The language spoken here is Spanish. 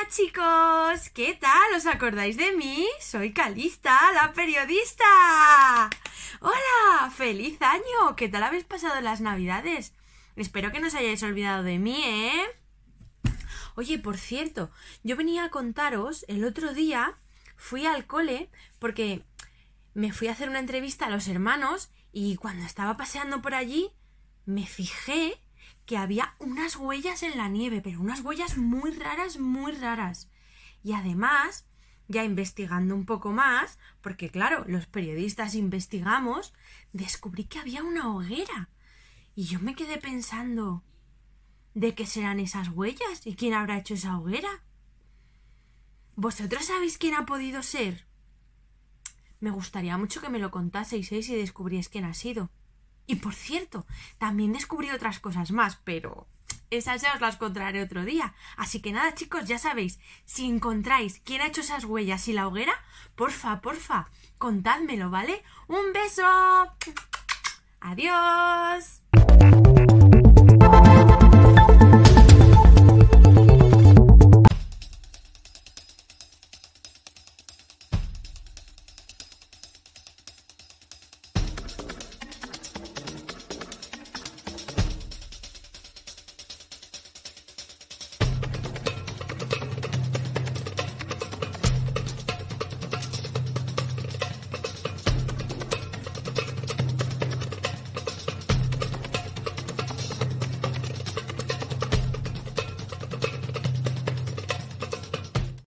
chicos, ¿qué tal? ¿Os acordáis de mí? Soy Calista, la periodista. ¡Hola! ¡Feliz año! ¿Qué tal habéis pasado las navidades? Espero que no os hayáis olvidado de mí, ¿eh? Oye, por cierto, yo venía a contaros, el otro día fui al cole porque me fui a hacer una entrevista a los hermanos y cuando estaba paseando por allí me fijé que había unas huellas en la nieve, pero unas huellas muy raras, muy raras. Y además, ya investigando un poco más, porque claro, los periodistas investigamos, descubrí que había una hoguera. Y yo me quedé pensando, ¿de qué serán esas huellas? ¿Y quién habrá hecho esa hoguera? ¿Vosotros sabéis quién ha podido ser? Me gustaría mucho que me lo contaseis, ¿eh? Si descubrís quién ha sido. Y por cierto, también descubrí otras cosas más, pero esas ya os las contaré otro día. Así que nada, chicos, ya sabéis, si encontráis quién ha hecho esas huellas y la hoguera, porfa, contádmelo, ¿vale? ¡Un beso! ¡Adiós!